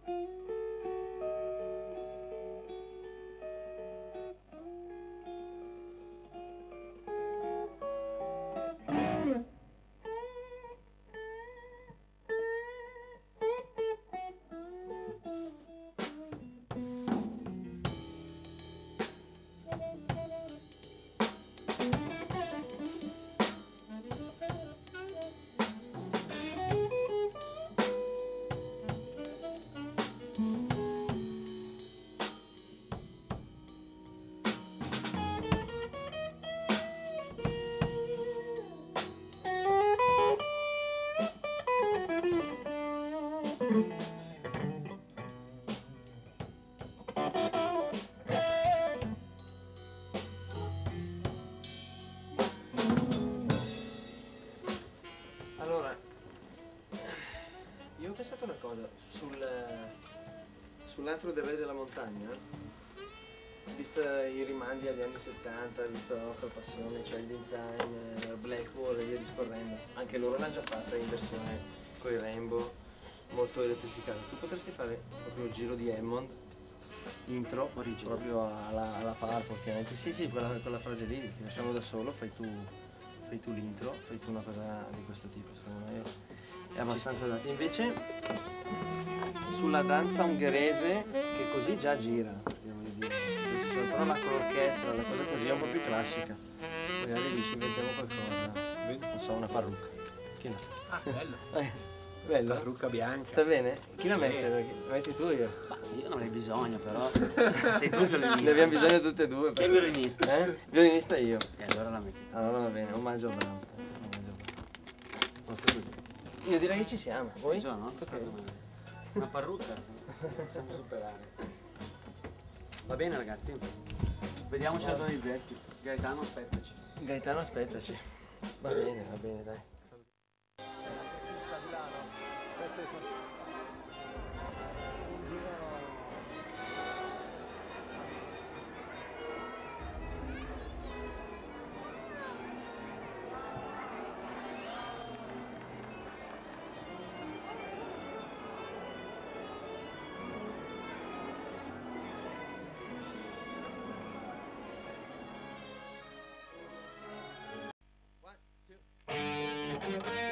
Allora, io ho pensato una cosa, sull'altro del Re della Montagna, visto i rimandi agli anni 70, visto la nostra passione, cioè il Time, Blackwall e via discorrendo, anche loro l'hanno già fatta in versione con i Rainbow, molto elettrificata. Tu potresti fare proprio il giro di Hammond, intro, proprio alla Purple, chiaramente. Sì, quella frase lì, ti lasciamo da solo, fai tu l'intro, fai tu una cosa di questo tipo, secondo me è abbastanza adatta. Invece sulla danza ungherese, che così già gira, voglio dire, però la con l'orchestra, la cosa così è un po' più classica, magari ci inventiamo qualcosa, non so, una parrucca, chi lo sa. Ah, bello. Bello? Parrucca bianca. Sta bene? Chi la mette? La metti tu o io? Ma io non avrei bisogno però. Sei tu che l'hai Ne abbiamo bisogno tutte e due. Che è il violinista? Violinista io. Allora la metti. Allora va bene, omaggio a Brahms. Basta così. Io direi che ci siamo. Voi? Già, no? Una parrucca, possiamo superare. Va bene ragazzi? Vediamoci da Donizetti. Gaetano, aspettaci. Gaetano, aspettaci. Va bene, dai. One, two.